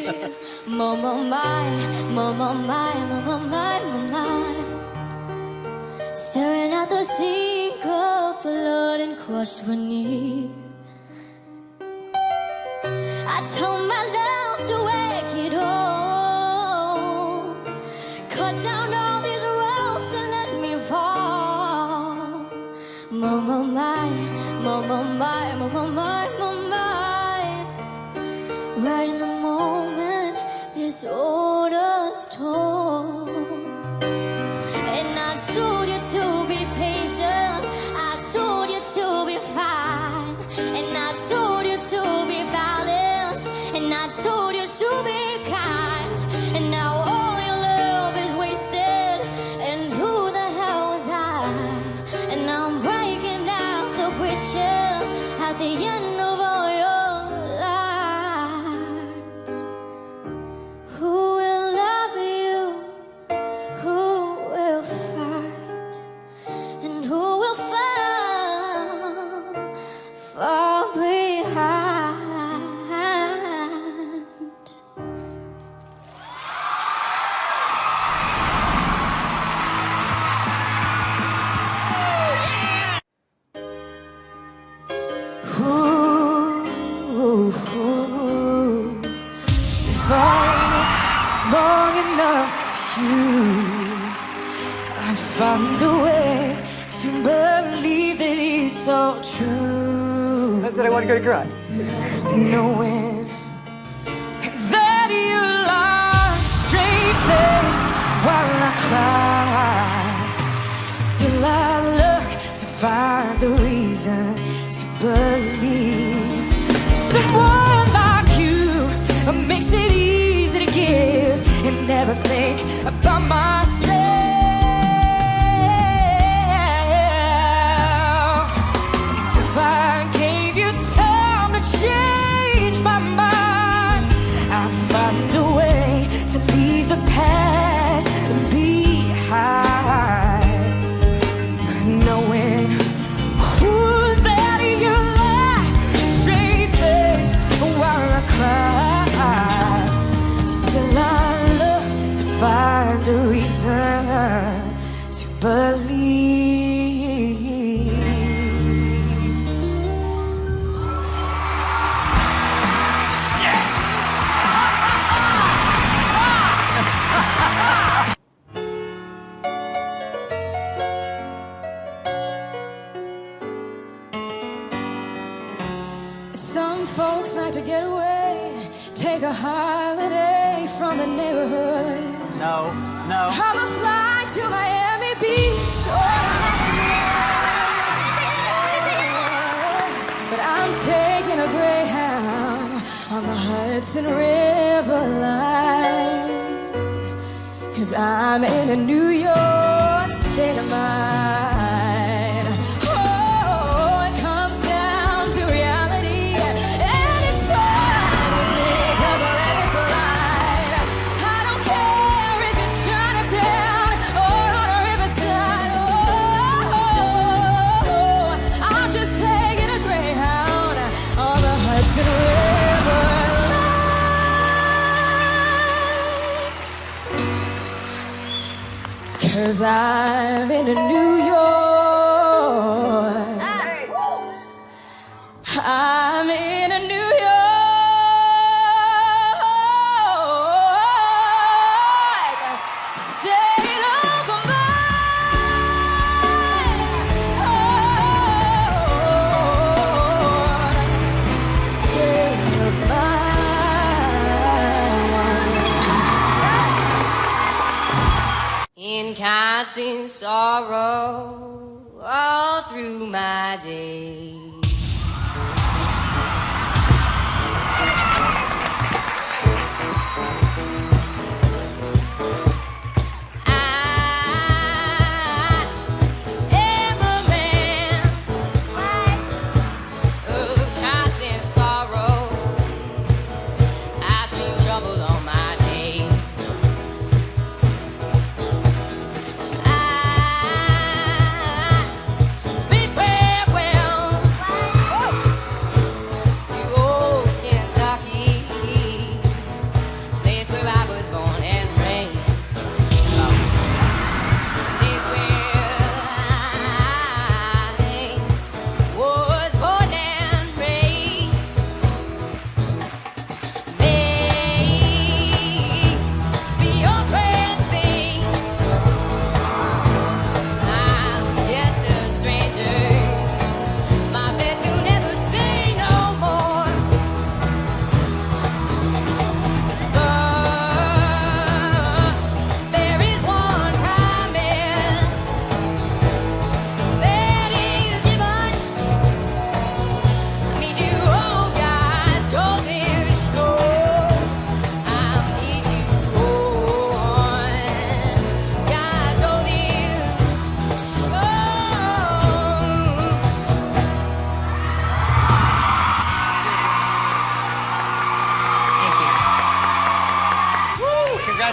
my. Staring at the sink of blood and crushed veneer. I told my love to wake it all. Cut down all these ropes and let me fall. Mama, my, mama, my, mama, my, mama, my. Right in the moment this order's torn. And I told you to be patient, I told you to be fine, and I told you to be balanced, and I told you to be kind. And now all your love is wasted, and who the hell was I? And I'm breaking down the bridges at the end of all your lives. Who will love you? Who will fight? And who will fall behind? If I was long enough to you, I'd find a way to believe that it's all true. I said I want to go to garage. Knowing that you lie straight-faced while I cry, still I look to find a reason to believe. Someone like you makes it easy to give and never think about myself. And if I gave you time to change my mind, I'd find a way to leave the past behind. Knowing who that you lie straight-faced while I cry, still I look to find a reason to believe. Some folks like to get away, take a holiday from the neighborhood. No. Have a flight to Miami Beach or but I'm taking a Greyhound on the Hudson River line, 'cause I'm in a New York state of mind. Oh, it comes down to reality, and it's fine with me, 'cause I let it slide. I don't care if it's Chinatown or on a riverside. Oh, I'm just taking a Greyhound on the Hudson River line. 'Cause I'm in a New York. I'm in a New York state of mind. Oh, state of mind. In constant sorrow all through my days.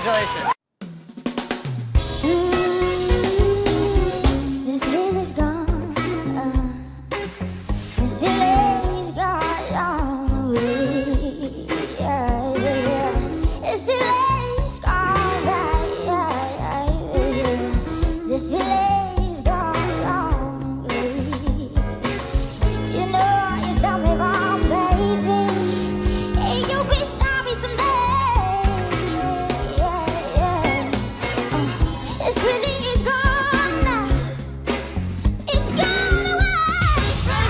Congratulations. The thrill is gone. The feeling's gone away. Yeah, yeah, yeah. The feeling's gone. Yeah, yeah, yeah. The feeling's gone away. You know you tell me wrong, baby. Hey, you'll be sorry someday. Yeah, yeah. This feeling is gone now. It's gone away from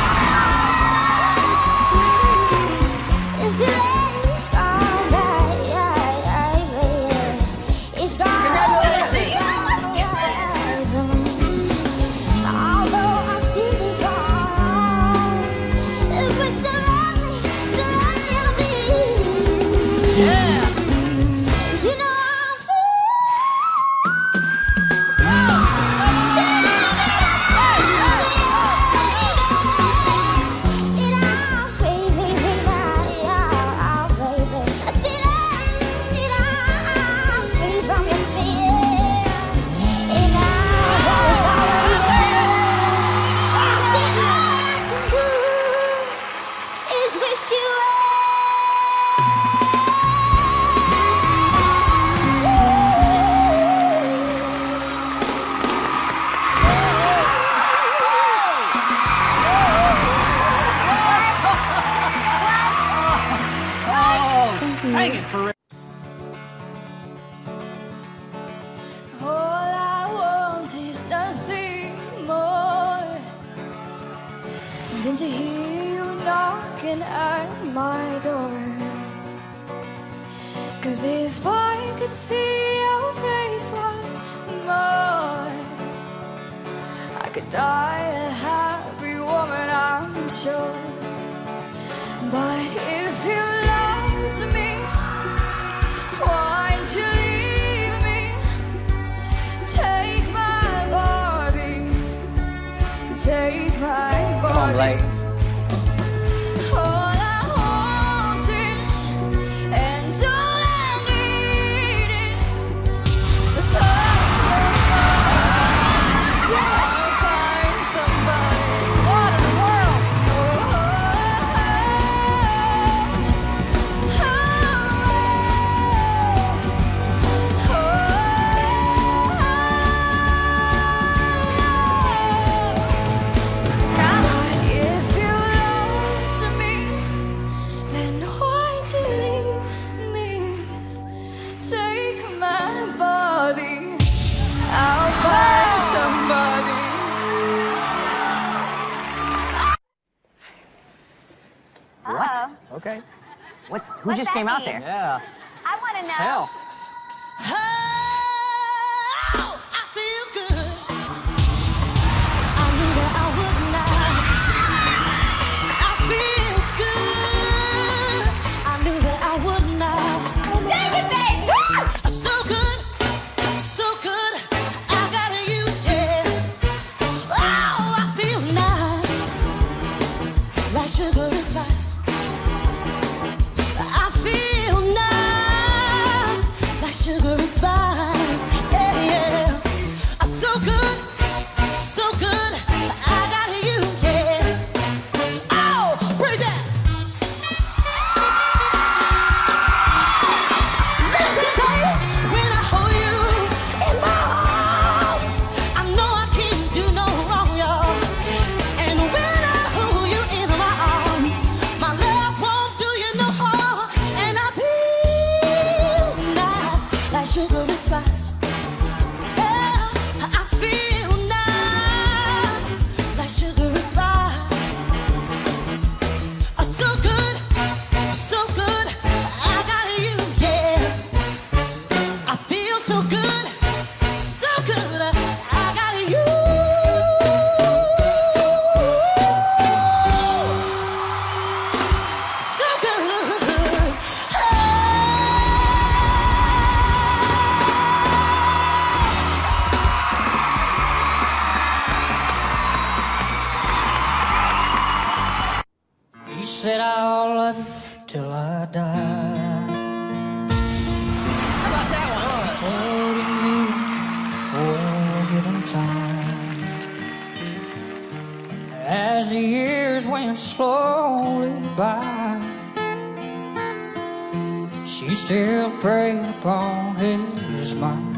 you. The feeling's gone now. Yeah, yeah, yeah. It's gone. Congratulations. It's gone away from me. Although I still be gone, but so lonely I'll be. Yeah. You know I'm wish you Dang it, for real. All I want is nothing more than to hear you knocking at my door. 'Cause if I could see your face once more, I could die a happy woman, I'm sure. But if you loved me, why'd you leave me? Take my body, take my body. Come on, Blake. All I want is, and all I need is to find somebody. I'll find somebody. What in the world? If you loved me, then why'd you leave me? Take my body, I'll find somebody. What? Okay. What? Who What's just that came out mean? there? Yeah. I want to know. Hell. Oh, I feel good. I knew that I would not. I feel good. I knew that I would not. Dang it, baby! So good, so good. I got you, yeah. Oh, I feel nice, like sugar and spice. I feel nice, like sugar and spice. Yeah, yeah. So good, so good. I got you, yeah. Oh, break that. Listen, baby, when I hold you in my arms, I know I can't do no wrong, y'all. And when I hold you in my arms, my love won't do you no harm. And I feel nice, like sugar and spice. Yeah, I feel nice, like sugar and spice. So good, so good. I got you, yeah. I feel so good, so good. I got you. So good. You said I'll love you till I die. How about that slowly by. She still preyed upon his mind.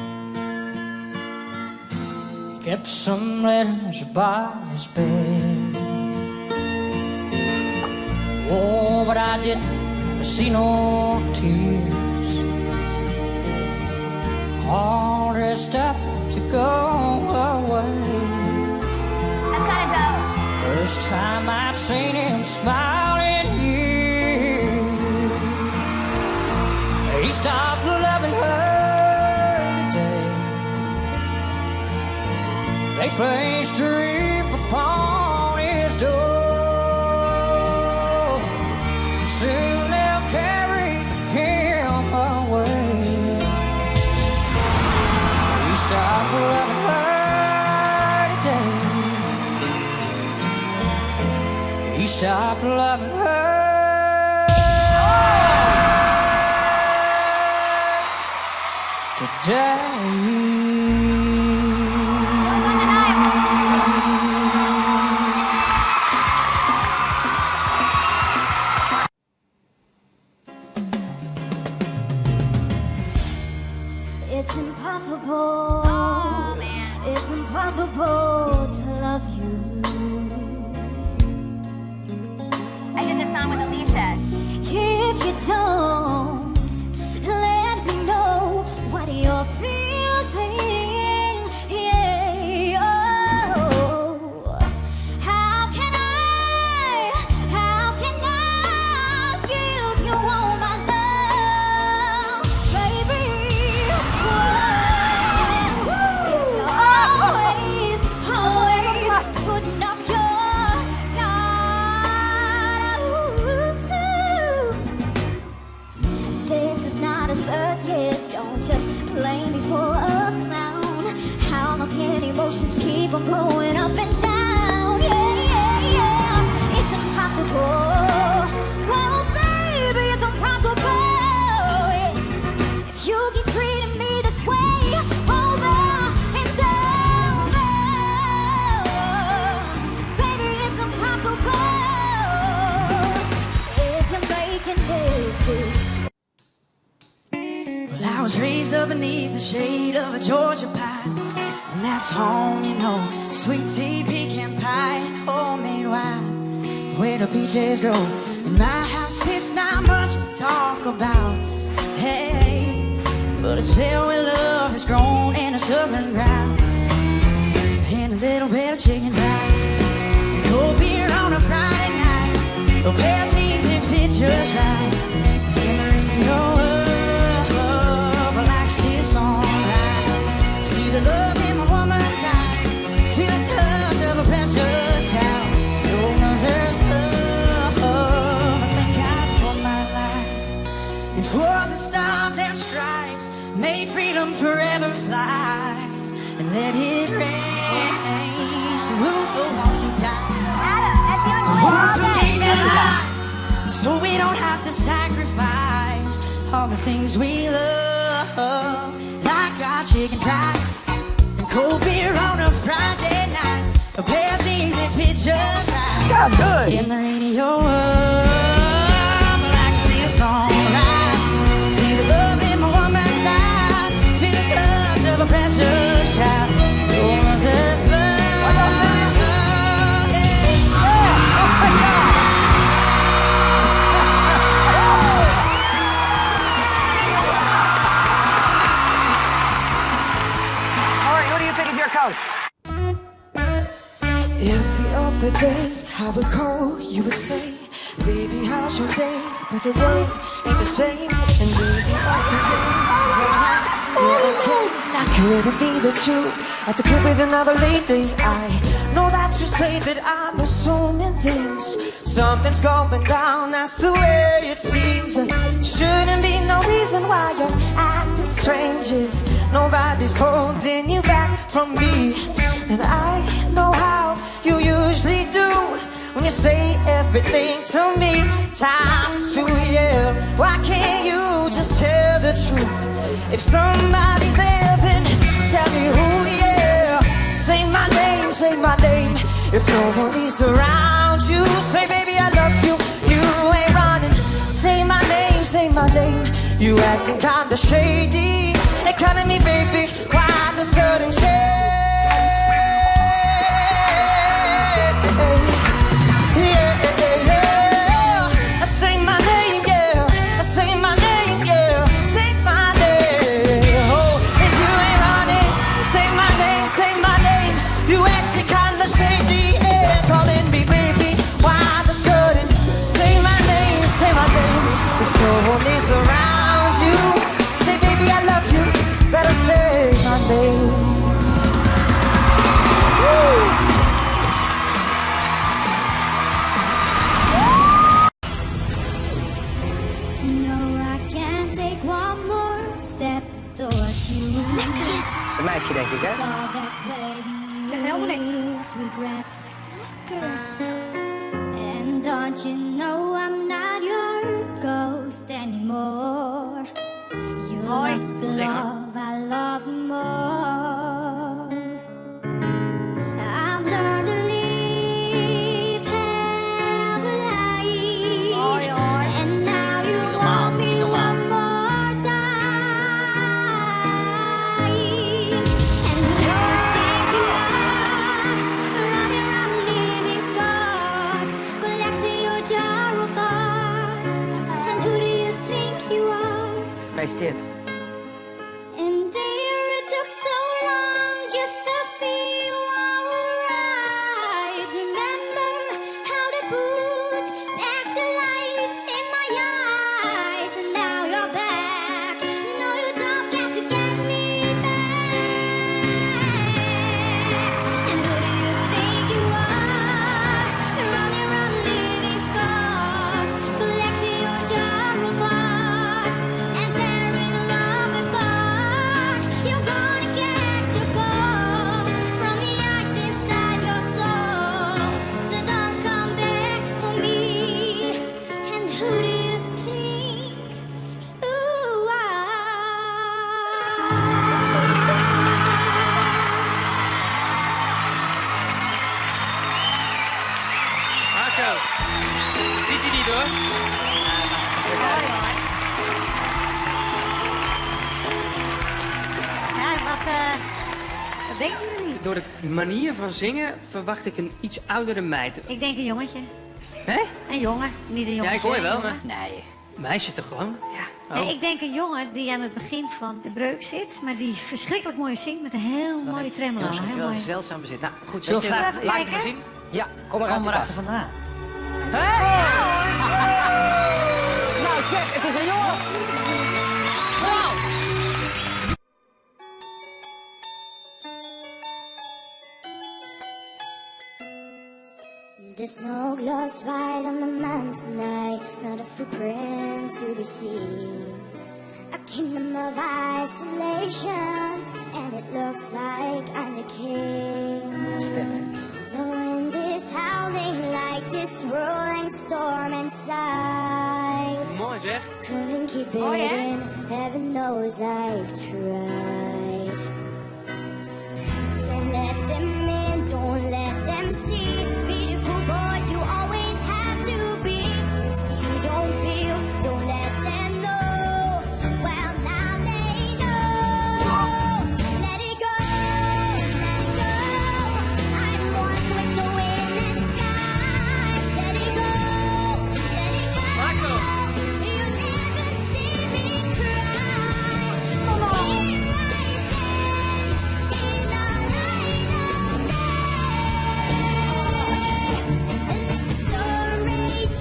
He kept some letters by his bed. Oh, but I didn't see no tears. All dressed up to go away. That's kinda dope. First time I'd seen him smile in years. He stopped loving her today. They placed a wreath upon his door. Soon they'll carry him away. He stopped loving her today. He stopped loving her today. It's impossible. Oh, man. It's impossible to love you. I did this song with Alicia. If you don't let me know what you're feeling, yeah, oh, how can I give you all my love, baby? Whoa, if you're always putting up your guard, this is not a circus, don't you play me for a clown. How long can emotions keep on going up and down? Yeah, yeah, yeah, it's impossible. Oh, baby, it's impossible. If you keep treating me this way, over and over, baby, it's impossible. If you're making this. Well, I was raised up beneath the shade of a Georgia pine, and that's home, you know, sweet tea, pecan pie, and homemade wine, where the peaches grow. In my house, it's not much to talk about, hey, but it's filled with love, it's grown in a southern ground, and a little bit of chicken fried, cold beer on a Friday night, a pair of jeans that fit just right, and the radio sunrise. See the love in my woman's eyes, feel the touch of a precious child. Oh, there's love. I thank God for my life and for the stars and stripes. May freedom forever fly and let it rain. Salute the ones who died, Adam, the ones who that's gave their lives, so we don't have to sacrifice all the things we love. Like our chicken fried and cold beer on a Friday night, a pair of jeans that fit just right. That's good. In the radio world, but I can see the sunrise, see the love in my woman's eyes, feel the touch of a precious child. Your mother's love. Coach. Every other day I would call, you would say, baby, how's your day? But today ain't the same. And baby, other days you're okay. Now could it be that you at the crib with another lady? I know that you say that I'm assuming things. Something's going down, that's the way it seems. Shouldn't be no reason why you're acting strange if nobody's holding you back from me. And I know how you usually do when you say everything to me times two, yeah. Why can't you just tell the truth? If somebody's there, then tell me who, yeah. Say my name, if nobody's around you. Say baby I love you, you ain't running. Say my name, say my name. You acting kinda shady. Hey, calling me baby, why the sudden change? Say my name, yeah. Say my name, yeah. Say my name. Oh, if you ain't running, say my name, say my name. You acting kinda shady, yeah. Calling me baby, why the sudden? Say my name, say my name. If no one is around you, say baby I love you. Better say my name. Woo. Een meisje, denk ik, hè? Zeg helemaal niks. And don't you know I'm not your ghost anymore? You lost the love I love most. I've learned to live half a life, and now you want me one more time. And who do you think you are, running around leaving scars, collecting your jar of thoughts? And who do you think you are? Gefeliciteerd. And there it took so long just to feel alright. Remember how they put back the lights in my eyes, and now you're back. No, you don't get to get me back. And who do you think you are, running around leaving scars, collecting your jar of thoughts and tearing love apart? You're gonna get your cold from the ice inside your soul, so don't come back for me. And who do you think you Marco, ziet hij niet hoor? Ja, wat denken jullie? Door de manier van zingen verwacht ik een iets oudere meid. Ik denk een jongetje. Hè? Een jongen, niet een Ja, jongetje. ik hoor je wel, een maar... jongen. Nee. Meisje toch gewoon? Ja. Oh. Nee, ik denk een jongen die aan het begin van de breuk zit, maar die verschrikkelijk mooi zingt met een heel mooie tremolo. Dat is Heel wel mooi. zeldzaam bezit. Nou, goed. Zullen we weet je, vragen, Even laat ik kijken. het zien? Ja, kom maar uit de kast. vandaan. Nou, ik zeg, het is een jongen. There's no glass white on the man tonight, not a footprint to be seen. A kingdom of isolation, and it looks like I'm the king. The wind is howling like this rolling storm inside. Mooi zeg. Couldn't keep it in, heaven knows I've tried. Don't let them in, don't let them see. Be the cool boy you always have to be. See you don't feel, don't let them know. Well, now they know. Let it go, let it go. I'm one with the wind and sky. Let it go, let it go. Marco. You never see me cry. Here I stand in the light of day. Let the story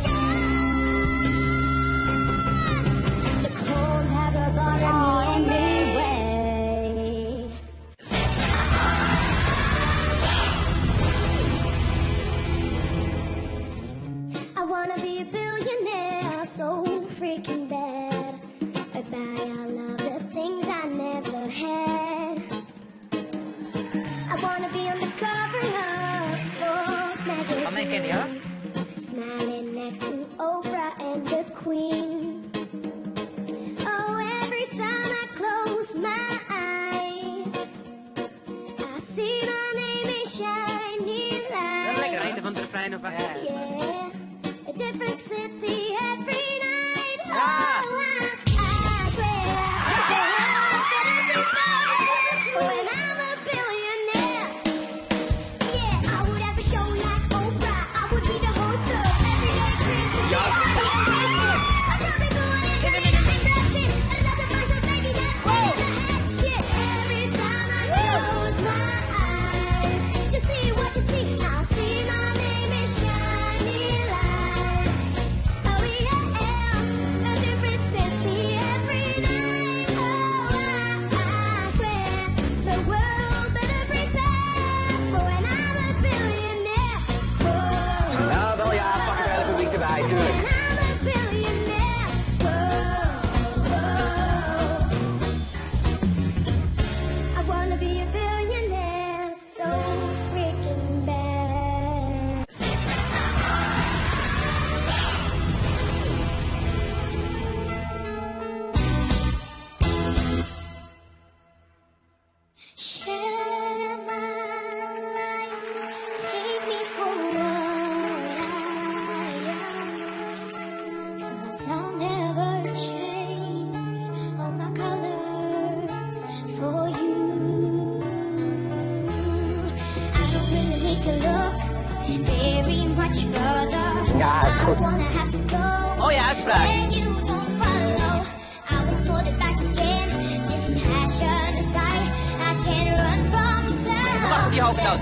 shine. The cold never bothered me anyway. I wanna be a billionaire, so freaking bad. I buy all of the things I never had. I wanna be on the cover of Forbes magazine, smiling next to Oprah and the Queen. Oh, every time I close my eyes, I see my name in shining lights. Einde van het refrein of wat? Yeah. very much further. Ja, is goed. I wanna have to go. Mooie uitspraak. Where you don't follow. I won't hold it back again. This passion aside, I can't run from myself. Wacht op die hoofdnoot.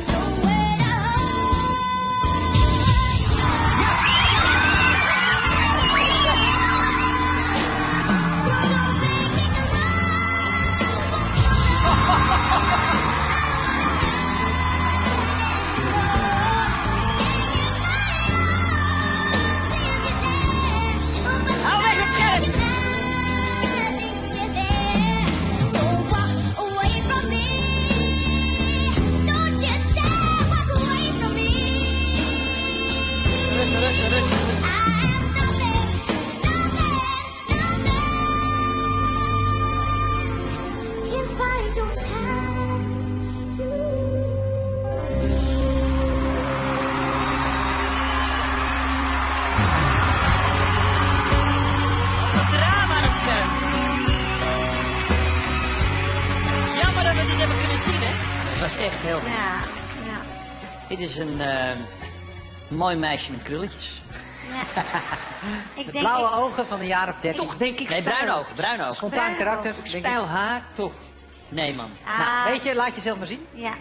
Echt heel goed. Ja. Dit is een mooi meisje met krulletjes. Ja. Ik denk, Blauwe ogen van een jaar of 13. Toch denk ik... Nee, bruine ogen, bruine ogen. Spontaan karakter. denk ik. Stijl haar, toch. Nee, man. Nou, weet je, laat jezelf maar zien. Ja.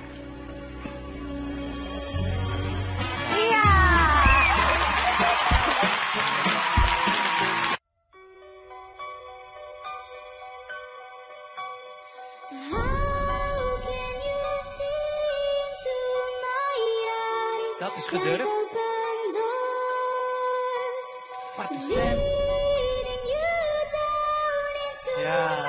Dat is gedurfd. Aparte stem. Ja.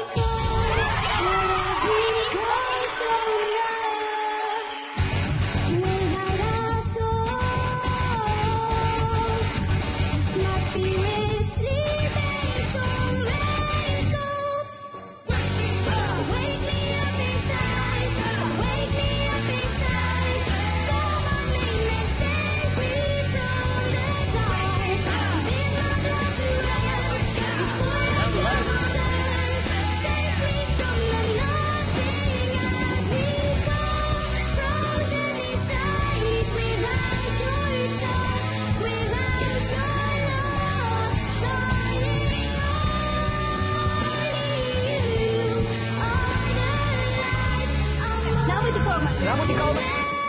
Nou moet hij komen.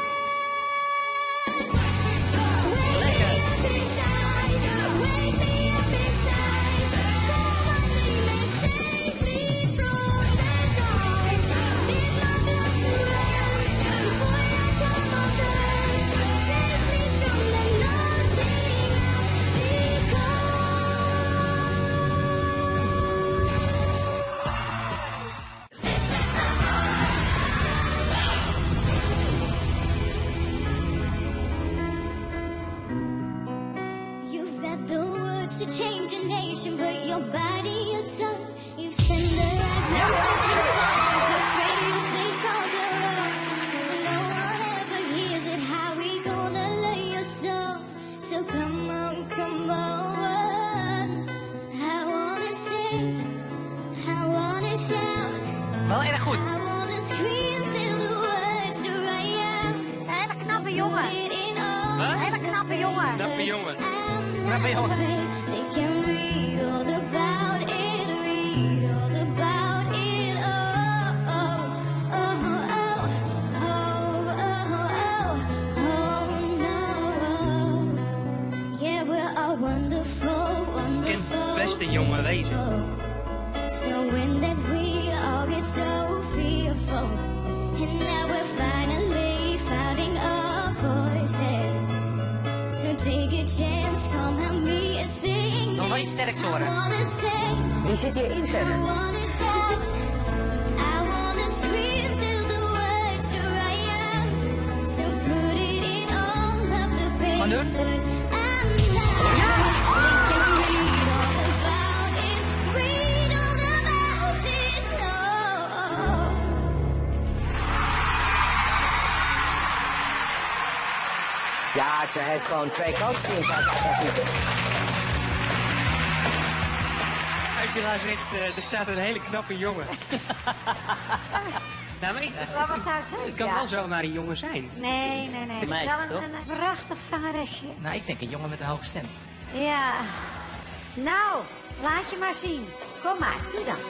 To change a nation, but your body, your tongue, you spend a life lost in songs, afraid to say something wrong. No one ever hears it. How we gonna lay your soul? So come on, come on. I wanna sing, I wanna shout. Wel erg goed. I wanna scream till the words are right. Een hele knappe jongen. Een hele knappe jongen. Knappe jongen. Knappe jongen. They can read all about it, read all about it. Oh, oh, oh, oh, oh, oh, oh, no. Yeah, we're all wonderful, wonderful. Kind best een jongen wezen. So when that we all get so fearful, and now we're finally finding our voices. So take a chance, come help me and sing. Nog wel iets sterks horen. I wanna sing, Die zit hier inzetten. I wanna shout, I wanna scream till the words are right. So put it in all of the Gaan doen. papers. I'm loud. They can read all about it, read all about it. Oh. Ja, ze heeft gewoon 2 coachteams uit. Als je daar zegt, er staat een hele knappe jongen. Nou, maar Wat zou het zijn? het kan Ja. wel zomaar een jongen zijn. Nee. Het is meisje, wel toch? een prachtig zangeresje. Nou, ik denk een jongen met een hoge stem. Ja. Nou, laat je maar zien. Kom maar, doe dan.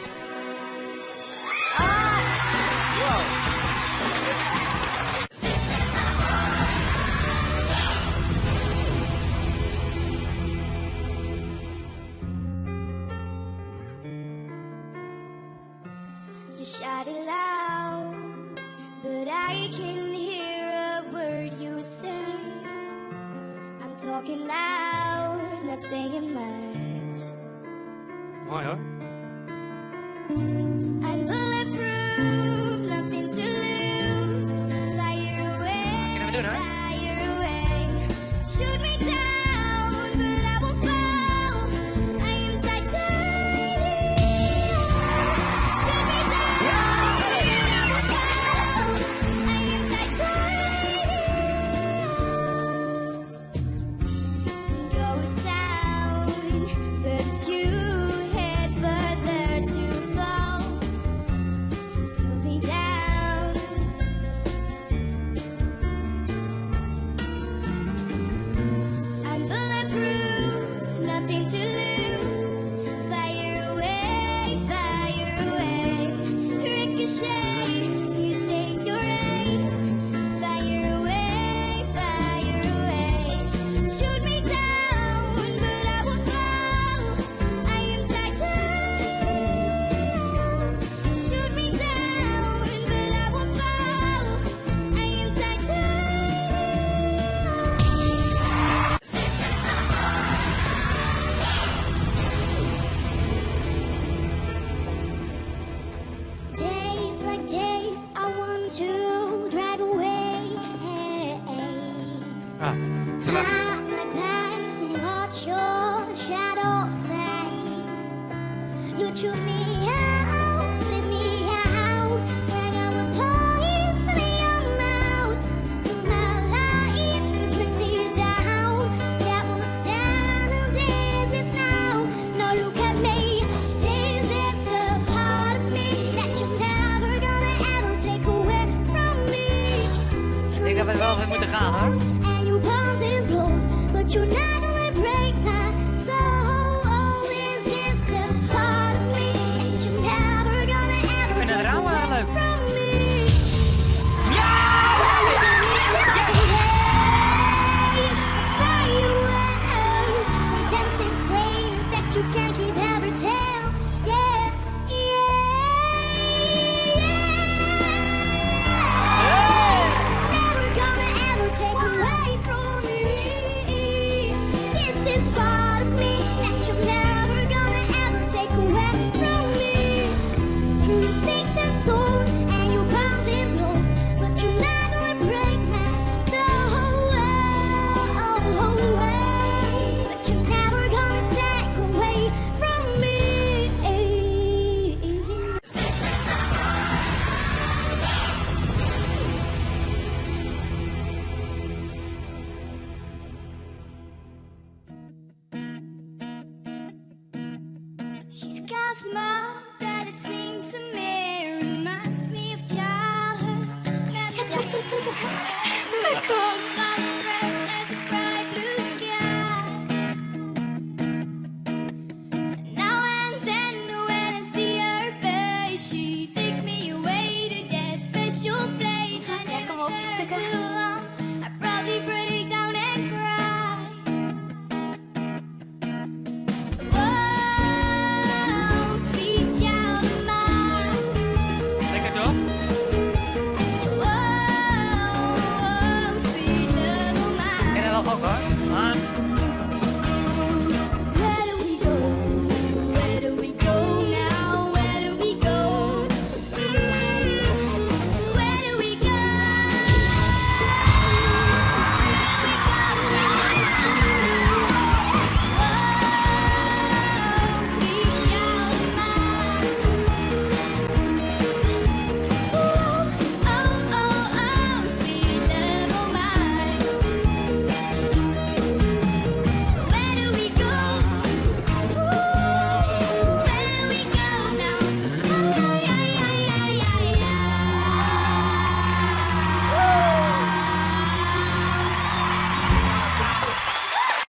You shout it loud, but I can hear a word you say. I'm talking loud, not saying much. Mooi hoor. I'm bulletproof, nothing to lose. Fire away, Kunnen we doen, hoor. fire away. Shoot me down, but I won't fall. I am titanium. Shoot me down, but I won't fall. I am titanium. Ghost sound, but you head further to fall. Put me down. I'm bulletproof, nothing to lose. Fire away, fire away. Ricochet, you take your aim. Fire away, fire away. Shoot me down, but I won't fall. I am titanium. Shoot me down, but I won't fall. I am Days like days, I want to drive away. Ah, te lachen. Pack my bags and watch your shadow fade. You choose me out, slip me out, like I would poison your mouth. Somehow lying could trick me down. That was down and this is now. Now look at me, this is the part of me that you're never gonna ever take away from me. Ik denk dat we er wel van moeten gaan, hoor. And you bounce and blows, but you're not gonna break my soul. Is this the part of me that you're never gonna ever vind het take raam wel away leuk. from me? Fire away, dancing flame that you can't keep ever tell. Yeah, never gonna ever take away from me. This is part of me that you're never gonna ever take away from me. Through the sticks and stones, and you bounce and blows, but you're not gonna break my soul. But you're never gonna take away from me. She's got a smile that